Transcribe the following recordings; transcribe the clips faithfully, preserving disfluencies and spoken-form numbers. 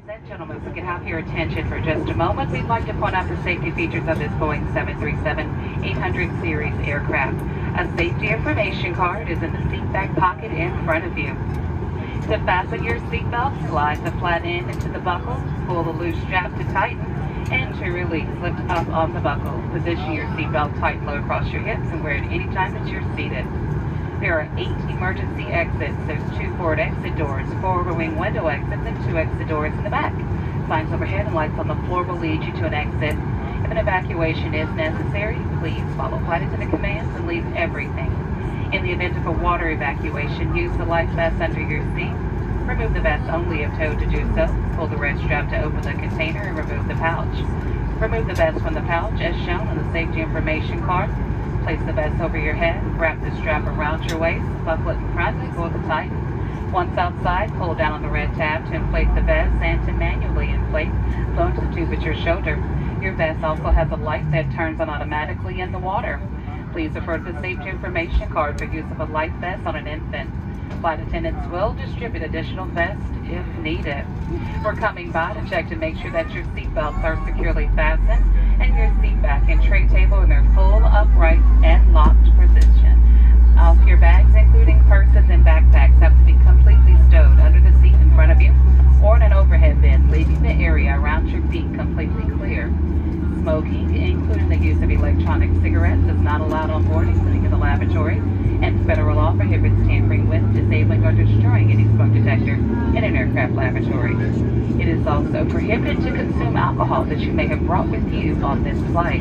Ladies and gentlemen, if we could have your attention for just a moment, we'd like to point out the safety features of this Boeing seven thirty-seven eight hundred series aircraft. A safety information card is in the seat back pocket in front of you. To fasten your seatbelt, slide the flat end into the buckle, pull the loose strap to tighten, and to release, lift up on the buckle. Position your seatbelt tight and low across your hips and wear it any time that you're seated. There are eight emergency exits. There's two forward exit doors, four wing window exits, and two exit doors in the back. Signs overhead and lights on the floor will lead you to an exit. If an evacuation is necessary, please follow flight attendant commands and leave everything. In the event of a water evacuation, use the life vest under your seat. Remove the vest only if towed to do so. Pull the red strap to open the container and remove the pouch. Remove the vest from the pouch as shown on the safety information card. Place the vest over your head, wrap the strap around your waist, buckle it in front, and pull it tight. Once outside, pull down on the red tab to inflate the vest and to manually inflate, launch the tube at your shoulder. Your vest also has a light that turns on automatically in the water. Please refer to the safety information card for use of a life vest on an infant. Flight attendants will distribute additional vests if needed. We're coming by to check to make sure that your seatbelts are securely fastened and your seat back and tray table in their full, upright, and locked position. All of your bags, including purses and backpacks, have to be completely stowed under the seat in front of you or in an overhead bin, leaving the area around your feet completely clear. Smoking, including the use of electronic cigarettes, is not allowed on board, including in the lavatory, and federal law prohibits tampering with, disabling, or destroying any smoke detector in an aircraft lavatory. It is also prohibited to consume alcohol that you may have brought with you on this flight.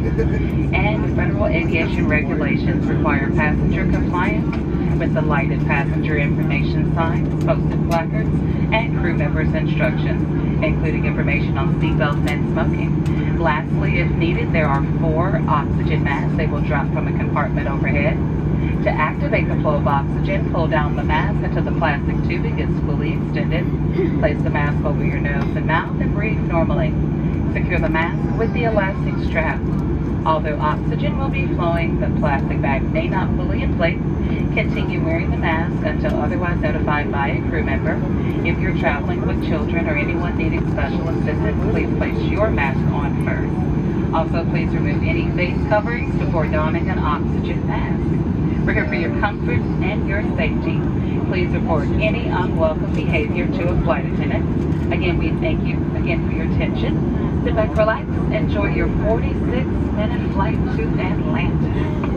And federal aviation regulations require passenger compliance with the lighted passenger information signs, posted placards, and crew members' instructions, including information on seatbelts and smoking. Lastly, if needed, there are four oxygen masks. They will drop from a compartment overhead. To activate the flow of oxygen, pull down the mask until the plastic tubing is fully extended. Place the mask over your nose and mouth and breathe normally. Secure the mask with the elastic strap. Although oxygen will be flowing, the plastic bag may not fully inflate. Continue wearing the mask until otherwise notified by a crew member. If you're traveling with children or anyone needing special assistance, please place your mask on first. Also, please remove any face coverings before donning an oxygen mask. We're here for your comfort and your safety. Please report any unwelcome behavior to a flight attendant. Again, we thank you again for your attention. Sit back, relax, enjoy your forty-six minute flight to Atlanta.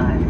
five.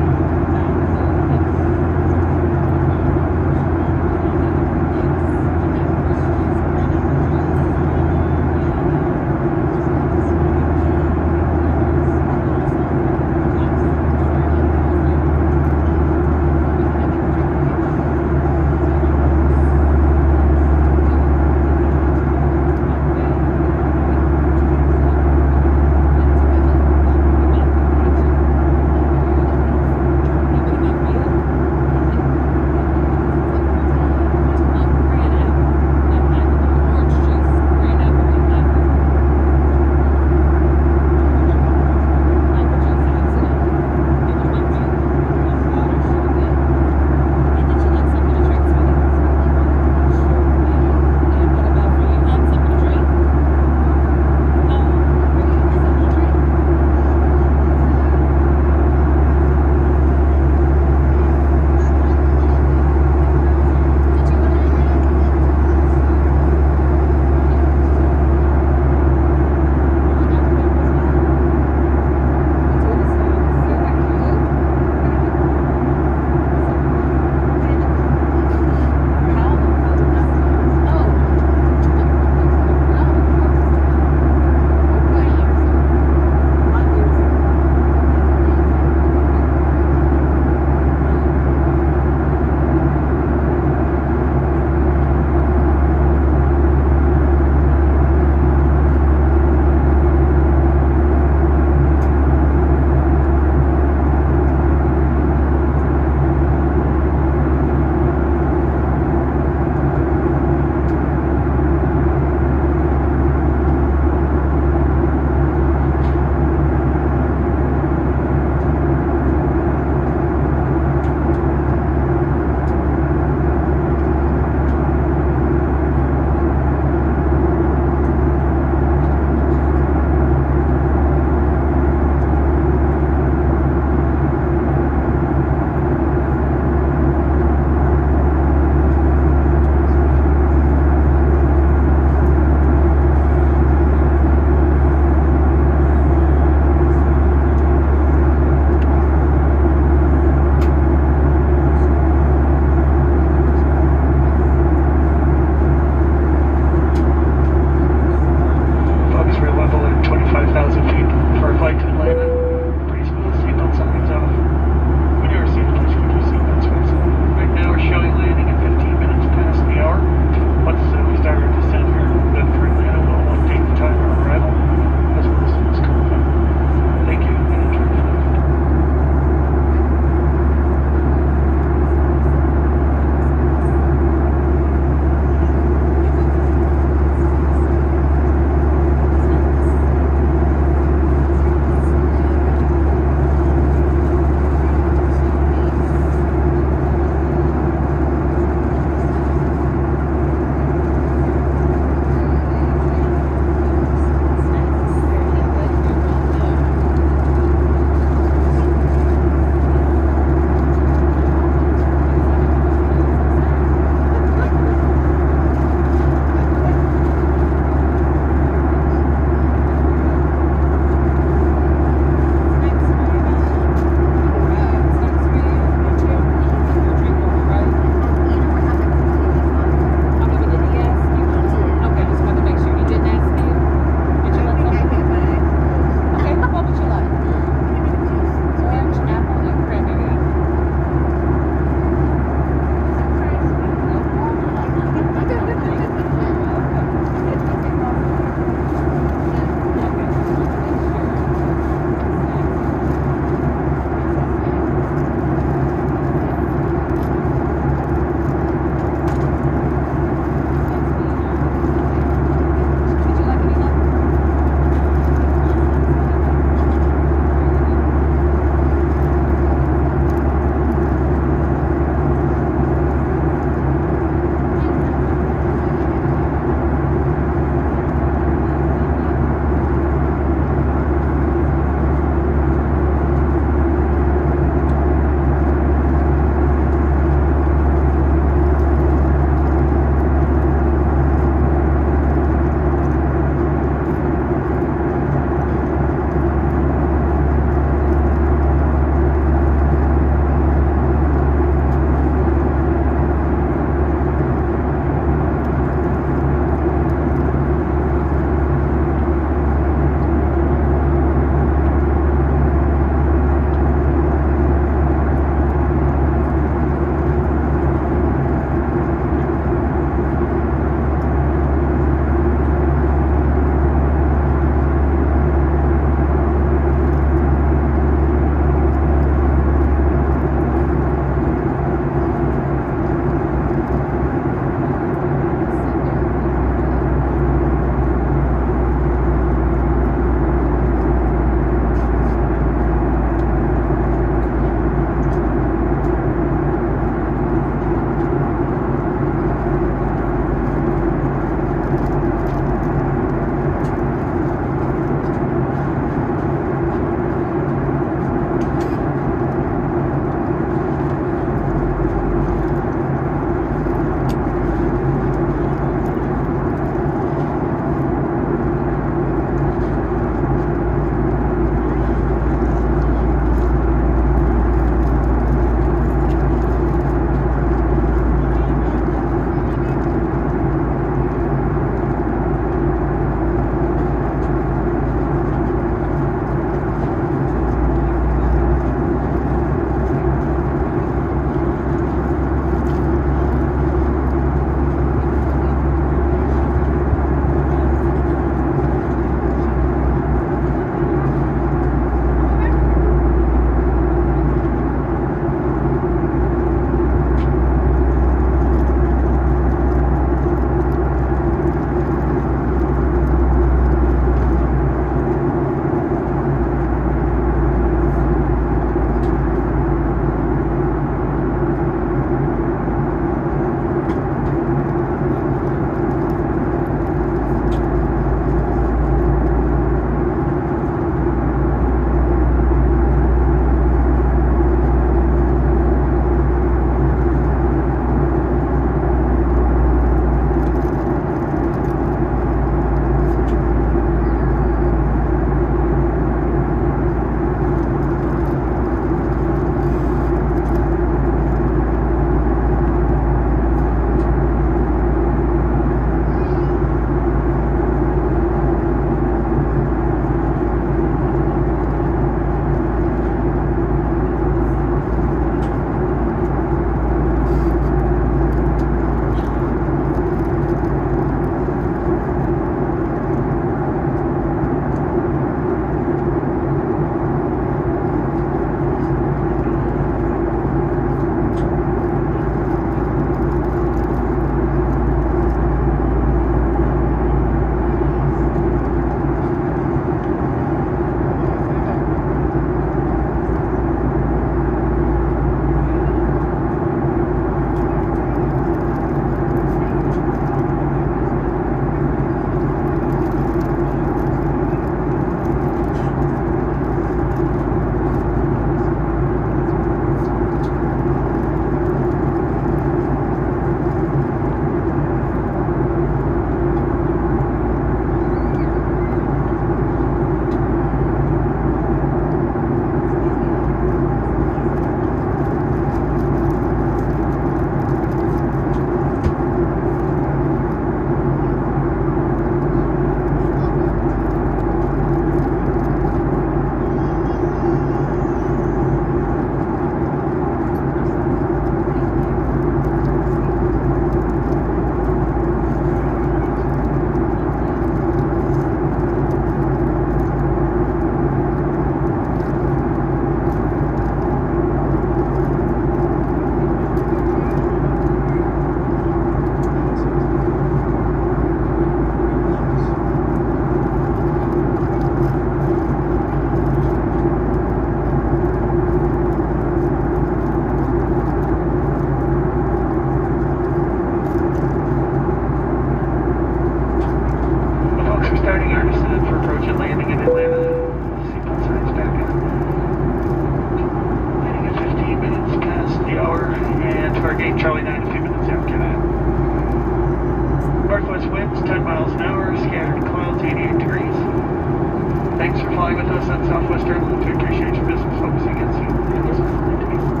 gate Charlie nine, a few minutes after that. Northwest winds, ten miles an hour, scattered clouds, eighty-eight degrees. Thanks for flying with us on Southwest Airlines. We appreciate your business. Hope to see you again soon. It was a pleasure to meet you.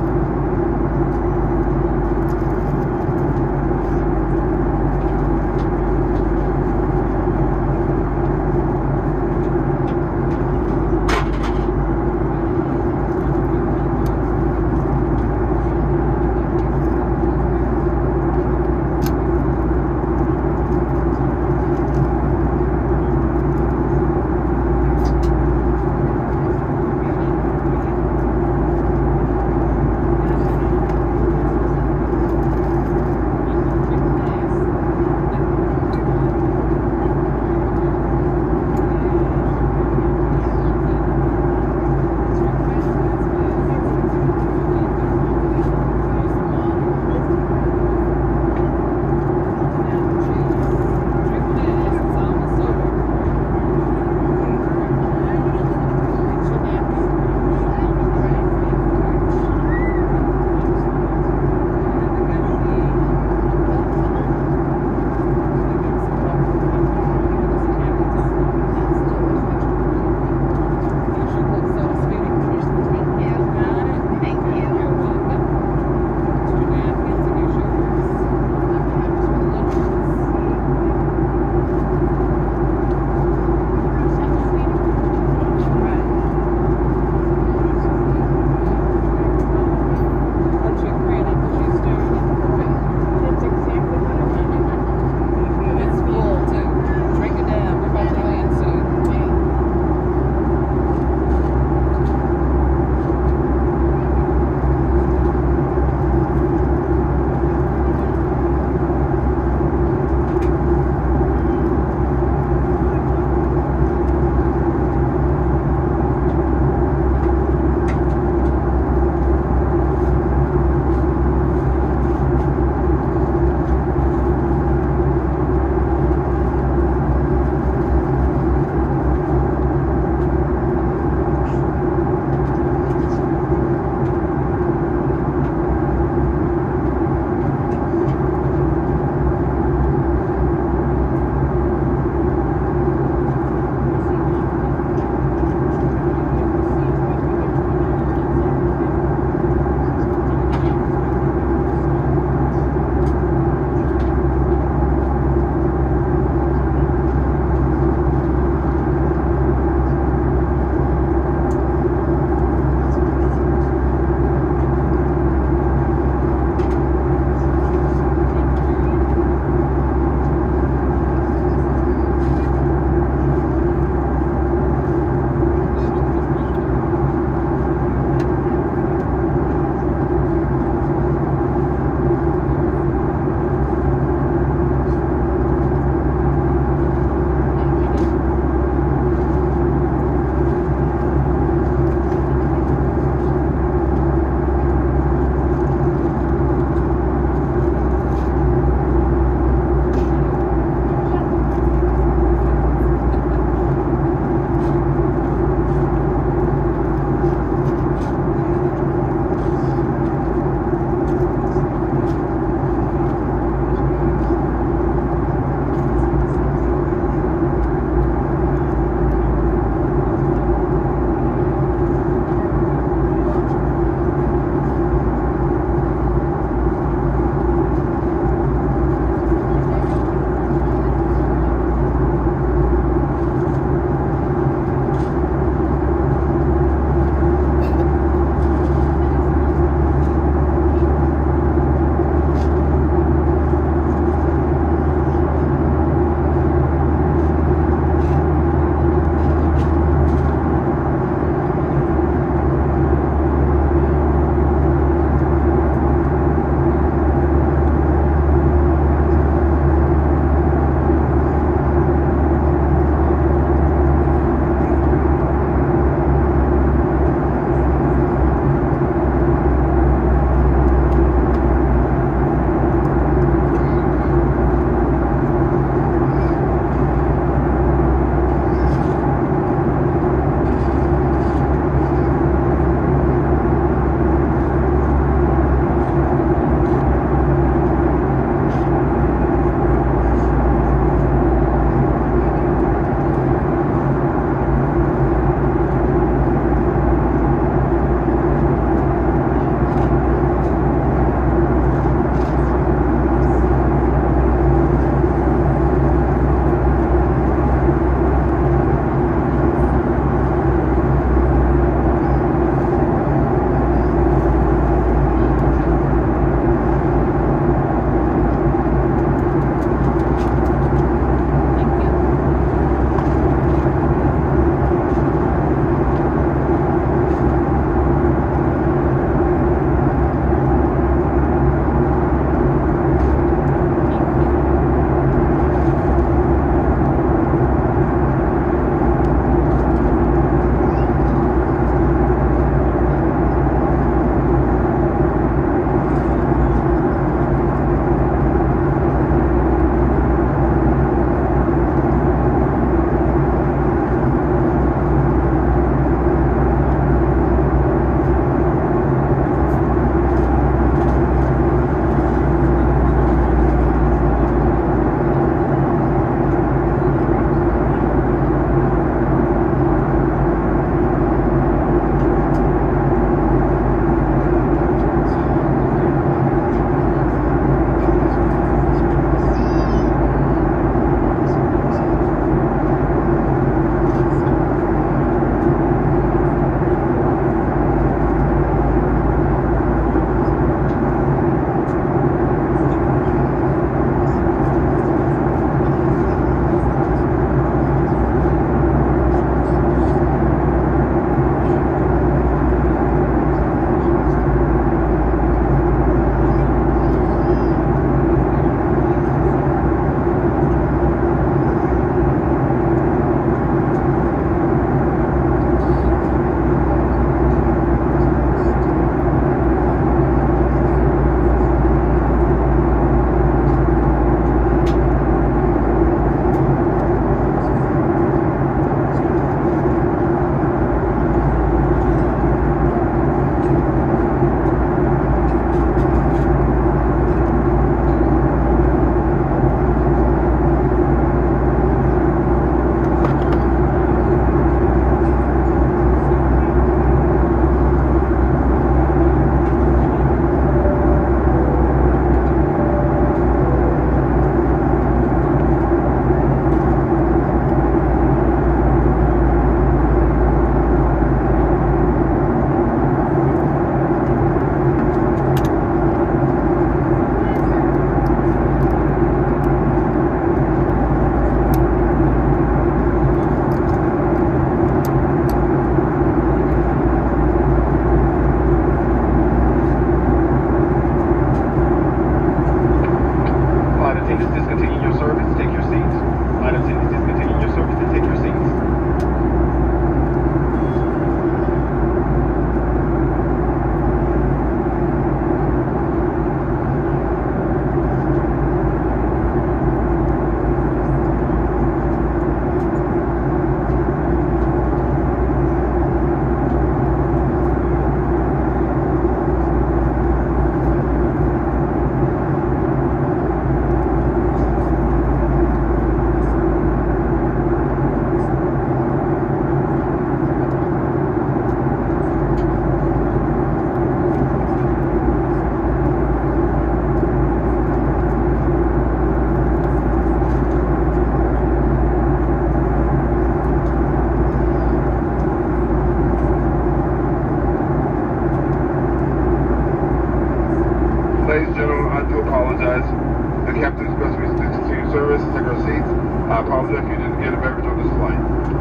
I apologize if you didn't get a beverage on this flight.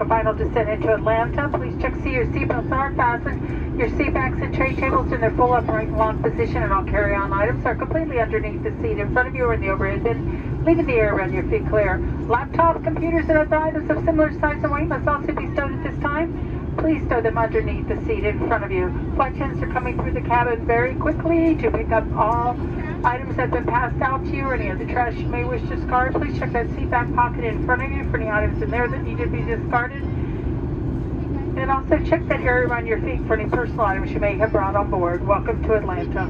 final descent into Atlanta. Please check see your seatbelts are fastened. Your seat backs and tray tables in their full upright and locked position, and all carry-on items are completely underneath the seat in front of you or in the overhead bin, leaving the air around your feet clear. Laptops, computers, and other items of similar size and weight must also be stowed at this time. Please stow them underneath the seat in front of you. Flight attendants are coming through the cabin very quickly to pick up all items that have been passed out to you or any other trash you may wish to discard. Please check that seat back pocket in front of you for any items in there that need to be discarded. And also check that area around your feet for any personal items you may have brought on board. Welcome to Atlanta.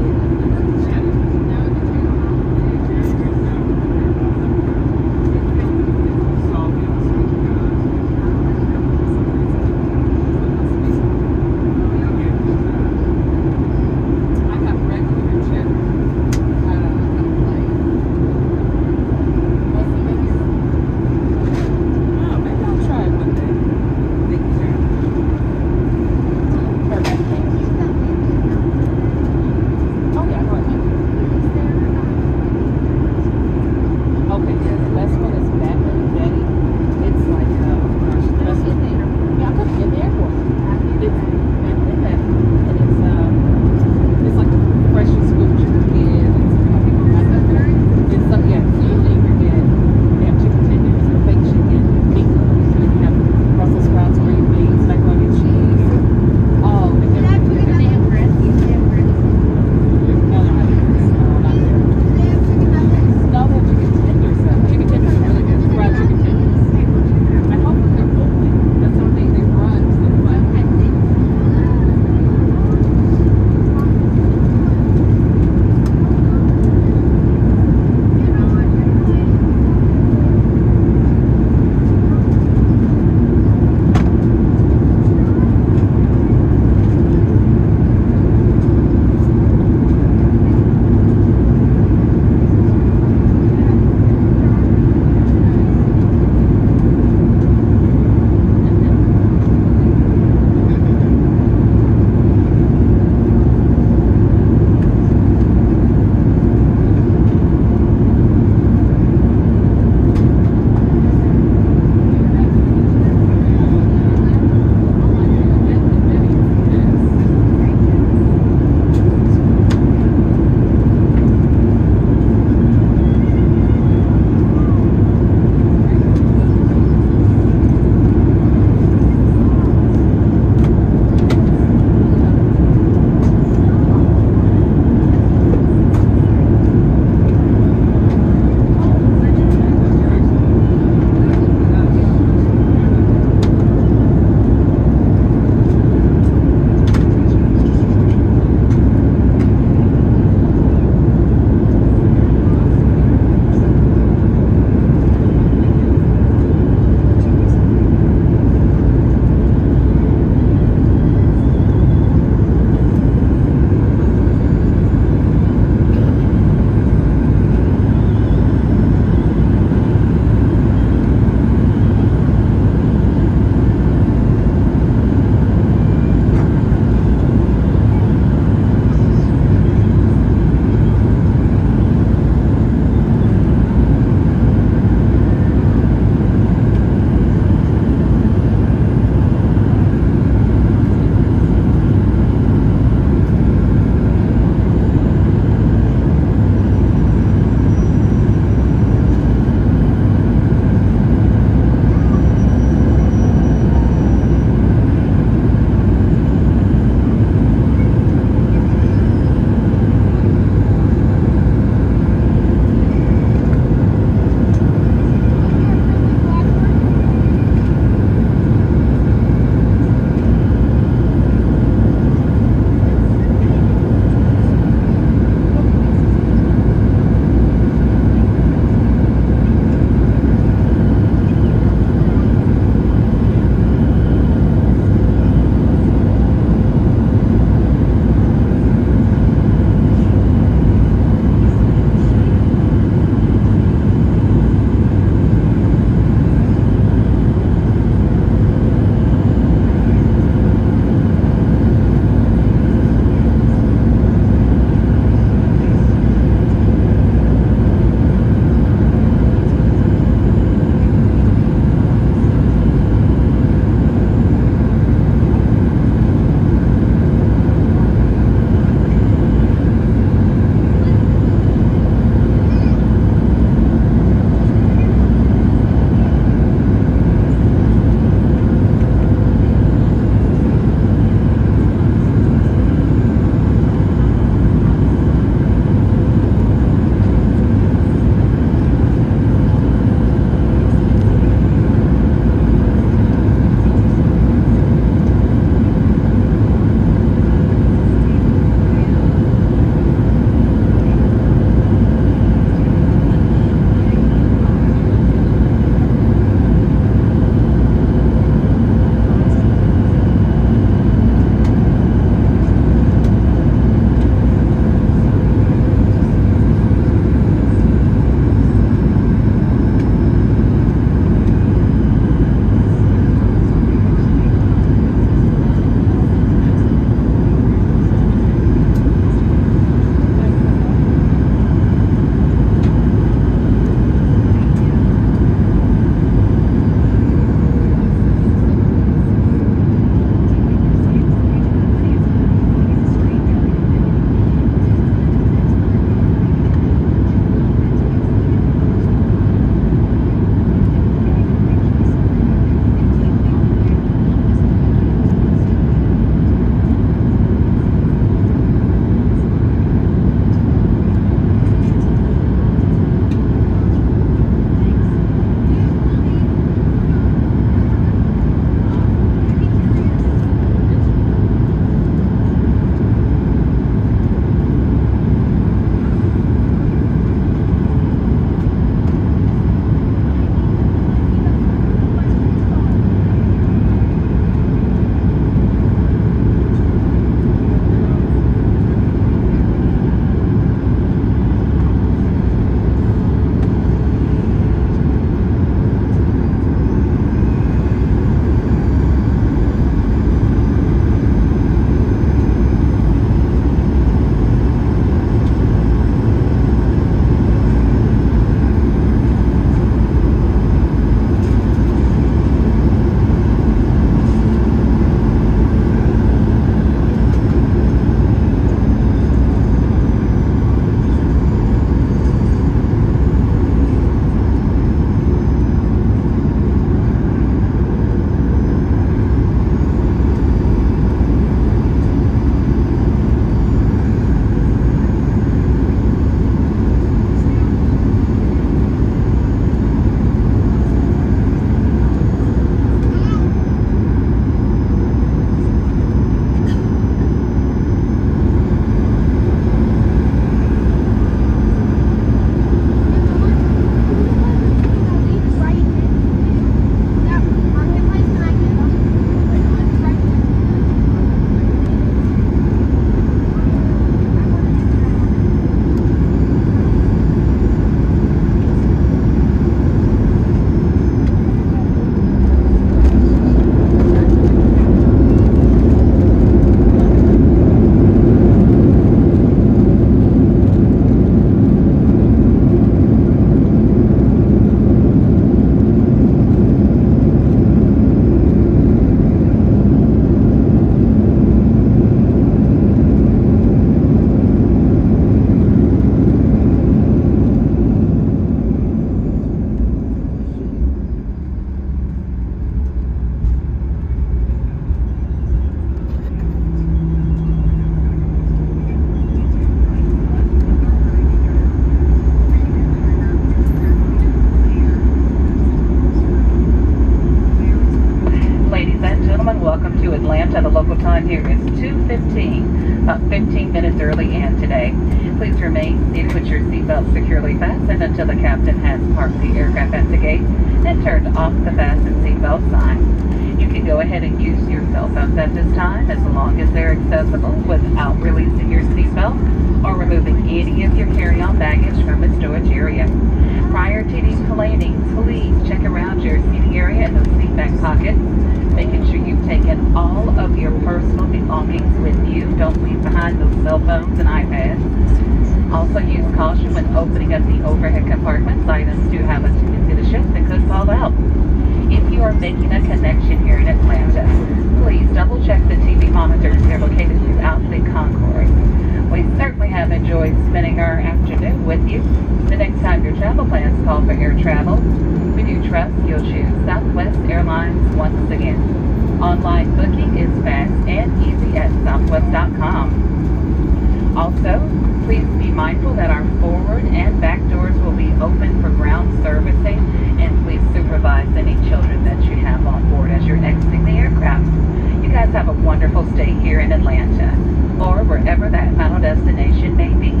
about fifteen minutes early and today. Please remain seated with your seatbelt securely fastened until the captain has parked the aircraft at the gate and turned off the fasten seatbelt sign. You can go ahead and use your cell phones at this time as long as they're accessible without releasing your seatbelt or removing any of your carry-on baggage from the storage area. Prior to deplaning, please check around your seating area and the seat back pockets, making sure you've taken all of your personal belongings with you. Don't leave behind those cell phones and iPads. Also use caution when opening up the overhead compartments. Items do have a tendency to shift and could fall out. If you are making a connection here in Atlanta, please double check the T V monitors. They're located throughout the concourse. We certainly have enjoyed spending our afternoon with you. The next time your travel plans call for air travel, we do trust you'll choose Southwest Airlines once again. Online booking is fast and easy at southwest dot com. Also, please be mindful that our forward and back doors will be open for ground servicing, and please supervise any children that you have on board as you're exiting the aircraft. You guys have a wonderful stay here in Atlanta, or wherever that final destination may be.